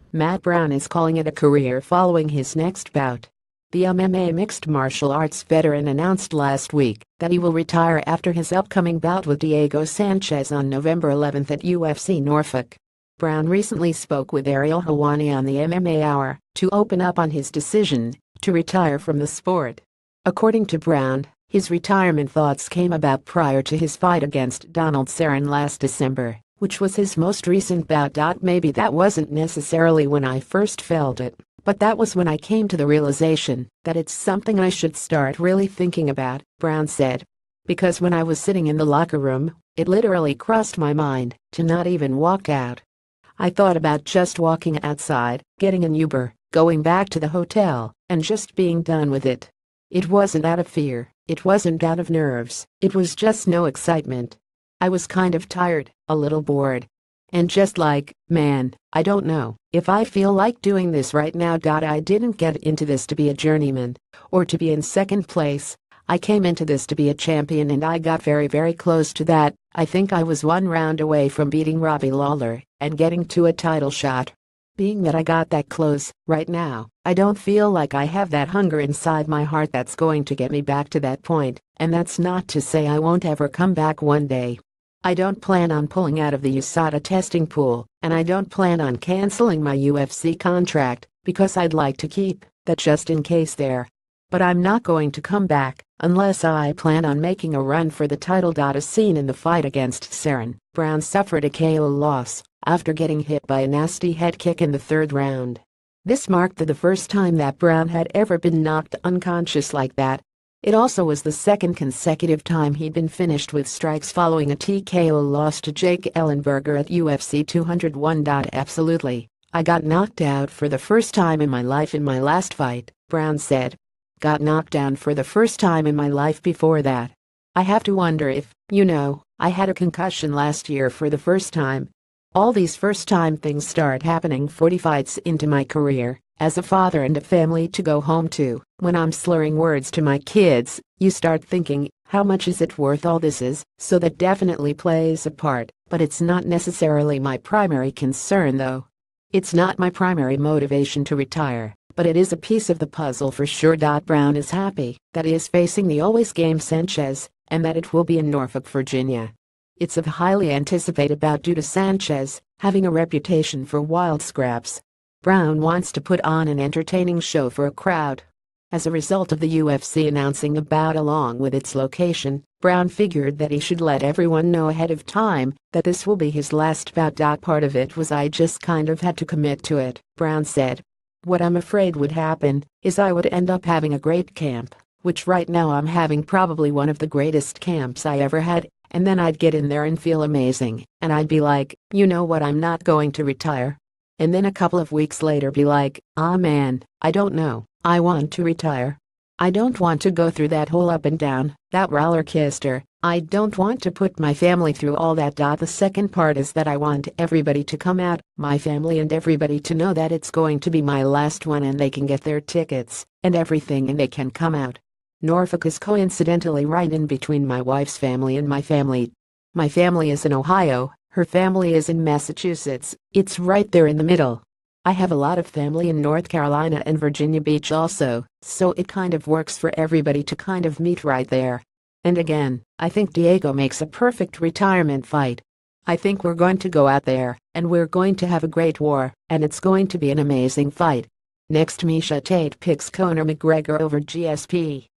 Matt Brown is calling it a career following his next bout. The MMA mixed martial arts veteran announced last week that he will retire after his upcoming bout with Diego Sanchez on November 11 at UFC Norfolk. Brown recently spoke with Ariel Helwani on the MMA Hour to open up on his decision to retire from the sport. According to Brown, his retirement thoughts came about prior to his fight against Donald Cerrone last December, which was his most recent bout. Maybe that wasn't necessarily when I first felt it, but that was when I came to the realization that it's something I should start really thinking about, Brown said. Because when I was sitting in the locker room, it literally crossed my mind to not even walk out. I thought about just walking outside, getting an Uber, going back to the hotel, and just being done with it. It wasn't out of fear, it wasn't out of nerves, it was just no excitement. I was kind of tired, a little bored. And just like, man, I don't know if I feel like doing this right now. I didn't get into this to be a journeyman or to be in second place. I came into this to be a champion, and I got very, very close to that. I think I was one round away from beating Robbie Lawler and getting to a title shot. Being that I got that close, right now, I don't feel like I have that hunger inside my heart that's going to get me back to that point, and that's not to say I won't ever come back one day. I don't plan on pulling out of the USADA testing pool, and I don't plan on canceling my UFC contract because I'd like to keep that just in case there. But I'm not going to come back unless I plan on making a run for the title. As seen in the fight against Cerrone, Brown suffered a KO loss after getting hit by a nasty head kick in the third round. This marked the first time that Brown had ever been knocked unconscious like that. It also was the second consecutive time he'd been finished with strikes following a TKO loss to Jake Ellenberger at UFC 201. Absolutely, I got knocked out for the first time in my life in my last fight, Brown said. Got knocked down for the first time in my life before that. I have to wonder if, I had a concussion last year for the first time. All these first-time things start happening 40 fights into my career, as a father and a family to go home to. When I'm slurring words to my kids, you start thinking, how much is it worth all this is? So that definitely plays a part, but it's not necessarily my primary concern though. It's not my primary motivation to retire, but it is a piece of the puzzle for sure. Brown is happy that he is facing the always game Sanchez, and that it will be in Norfolk, Virginia. It's a highly anticipated bout due to Sanchez having a reputation for wild scraps. Brown wants to put on an entertaining show for a crowd. As a result of the UFC announcing the bout along with its location, Brown figured that he should let everyone know ahead of time that this will be his last bout. Part of it was I just kind of had to commit to it, Brown said. What I'm afraid would happen is I would end up having a great camp, which right now I'm having probably one of the greatest camps I ever had. And then I'd get in there and feel amazing, and I'd be like, you know what, I'm not going to retire. And then a couple of weeks later be like, man, I don't know, I want to retire. I don't want to go through that whole up and down, that roller coaster. I don't want to put my family through all that. The second part is that I want everybody to come out, my family and everybody, to know that it's going to be my last one and they can get their tickets and everything and they can come out. Norfolk is coincidentally right in between my wife's family and my family. My family is in Ohio, her family is in Massachusetts. It's right there in the middle. I have a lot of family in North Carolina and Virginia Beach also, so it kind of works for everybody to kind of meet right there. And again, I think Diego makes a perfect retirement fight. I think we're going to go out there, and we're going to have a great war, and it's going to be an amazing fight. Next, Miesha Tate picks Conor McGregor over GSP.